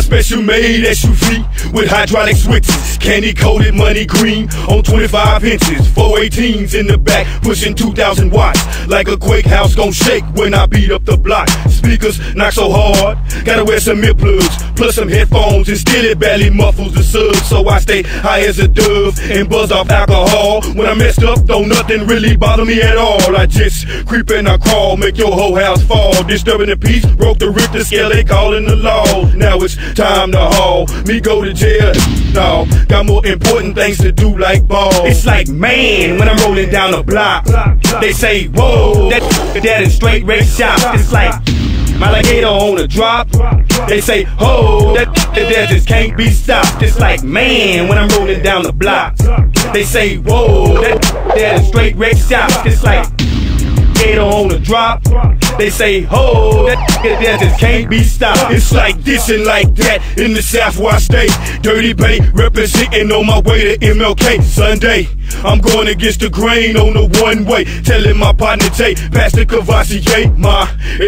special made SUV with hydraulic switches, candy coated money green on 25 inches, 418s in the back pushing 2,000 watts, like a quake house gon' shake when I beat up the block. Speakers knock so hard, gotta wear some earplugs, plus some headphones, and still it barely muffles the sub. So I stay high as a dove and buzz off alcohol. When I messed up, don't nothing really bother me at all. I just creep and I crawl, make your whole house fall. Disturbing the peace, broke the Richter scale, they calling the law. Now it's time to haul me go to jail. No, got more important things to do like ball. It's like, man, when I'm rolling down the block, they say, whoa, that is straight red shot. It's like my alligator on a drop. They say, oh, that just can't be stopped. It's like, man, when I'm rolling down the block, they say, whoa, that is straight red shot. It's like gator on a drop. They say, oh, that just can't be stopped. It's like this and like that in the South where I stay. Dirty Bay representing on my way to MLK. Sunday, I'm going against the grain on the one way, telling my partner Tay, Pastor Cavassier, my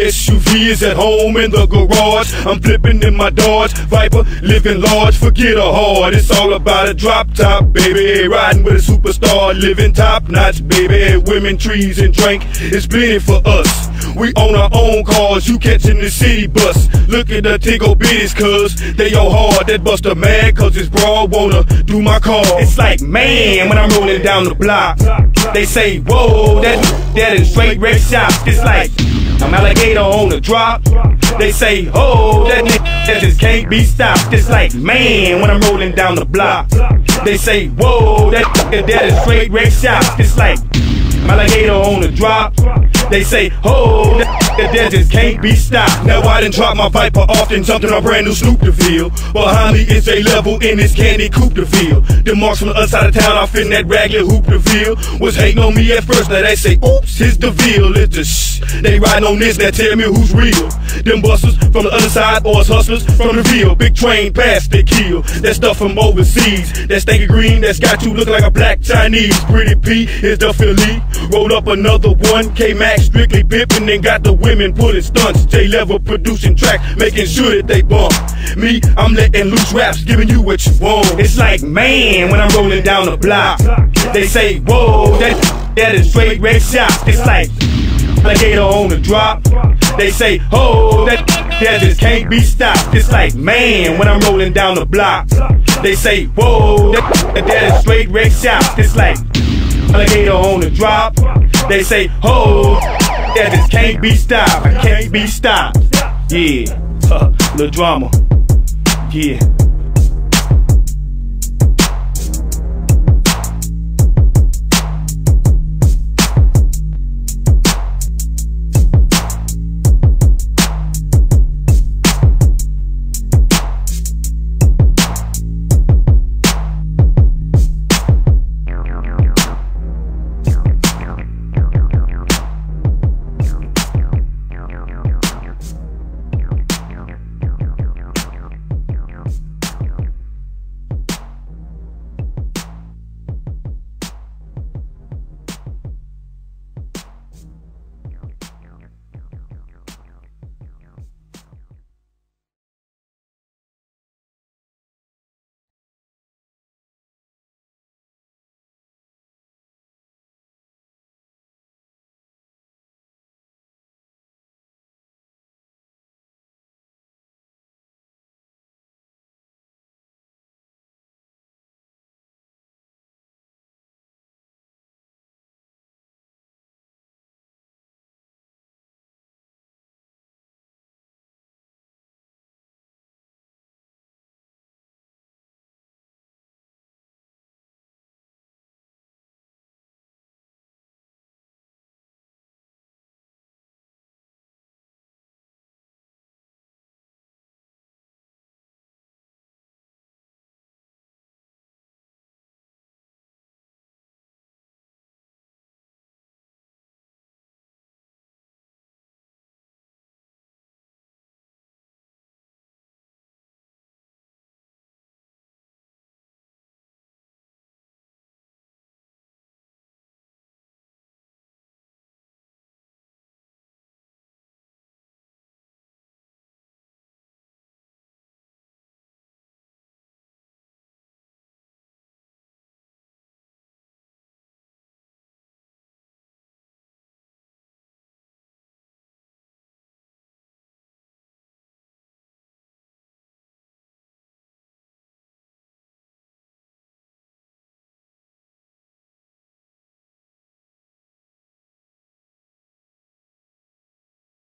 SUV is at home in the garage. I'm flipping in my Dodge Viper, living large, forget a hard. It's all about a drop top, baby. Riding with a superstar, living top notch, baby. Women, trees, and drink, it's plenty for us. We own our own cars, you catching the city bus. Look at the Tigo bitties, cuz they all hard. That buster mad, cause this broad wanna do my car. It's like, man, when I'm rolling down the block, they say, whoa, that is straight red shot. It's like I'm alligator on the drop. They say, oh, that just can't be stopped. It's like, man, when I'm rolling down the block, they say, whoa, that is straight red shot. It's like my alligator on the drop. They say, oh, that just can't be stopped. Now I done dropped my Viper often, jumped in a brand new Snoop to feel. Behind me is a level in this candy coupe to feel. The marks from the other side of town, I fit in that ragged hoop to feel. Was hating on me at first, now they say, oops, here's the veal. It's the shh, they riding on this, now tell me who's real. Them busters from the other side, or us hustlers from the Ville. Big train past, they kill. That stuff from overseas, that stinky green, that's got you looking like a black Chinese. Pretty P is the Philly, rolled up another one. K-Max strictly pimping and got the women pulling stunts. J-Level producing track, making sure that they bump. Me, I'm letting loose raps, giving you what you want. It's like, man, when I'm rolling down the block, they say, whoa, that is straight red shot. It's like alligator on the drop. They say, oh, that just can't be stopped. It's like, man, when I'm rolling down the block, they say, whoa, that is straight red shot. It's like alligator on the drop. They say, oh, that just can't be stopped. I can't be stopped. Yeah, little drama. Yeah.